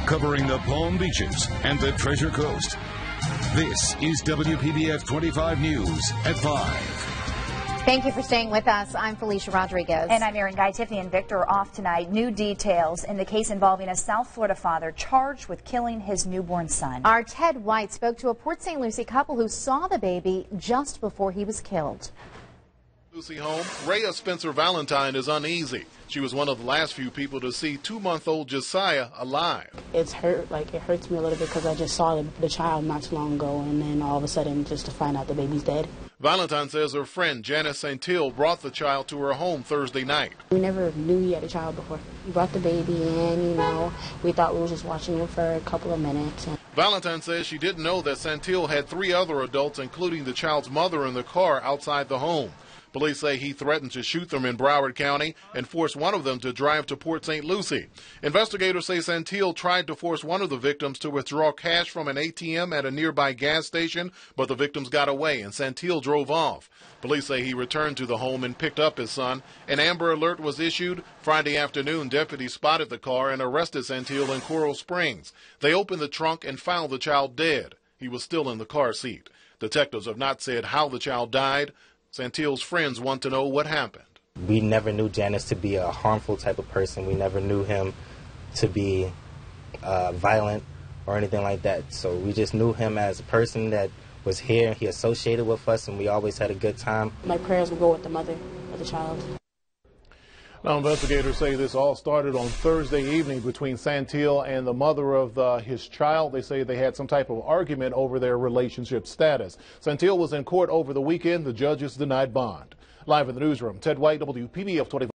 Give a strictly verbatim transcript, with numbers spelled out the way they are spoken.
covering the Palm Beaches and the Treasure Coast. This is W P B F twenty-five News at five. Thank you for staying with us. I'm Felicia Rodriguez. And I'm Erin Guy. Tiffany and Victor are off tonight. New details in the case involving a South Florida father charged with killing his newborn son. Our Ted White spoke to a Port Saint Lucie couple who saw the baby just before he was killed. Lucie home, Rhea Spencer Valentine is uneasy. She was one of the last few people to see two-month-old Josiah alive. It's hurt, like it hurts me a little bit because I just saw the, the child not too long ago, and then all of a sudden just to find out the baby's dead. Valentine says her friend Janus Saintil brought the child to her home Thursday night. We never knew he had a child before. We brought the baby in, you know. We thought we were just watching him for a couple of minutes. Valentine says she didn't know that Saintil had three other adults, including the child's mother, in the car outside the home. Police say he threatened to shoot them in Broward County and forced one of them to drive to Port Saint Lucie. Investigators say Saintil tried to force one of the victims to withdraw cash from an A T M at a nearby gas station, but the victims got away and Saintil drove off. Police say he returned to the home and picked up his son. An Amber Alert was issued. Friday afternoon, deputies spotted the car and arrested Saintil in Coral Springs. They opened the trunk and found the child dead. He was still in the car seat. Detectives have not said how the child died. Saintil's friends want to know what happened. We never knew Janus to be a harmful type of person. We never knew him to be uh, violent or anything like that. So we just knew him as a person that was here. He associated with us, and we always had a good time. My prayers will go with the mother of the child. Now, investigators say this all started on Thursday evening between Saintil and the mother of the, his child. They say they had some type of argument over their relationship status. Saintil was in court over the weekend. The judges denied bond. Live in the newsroom, Ted White, W P B F twenty-five.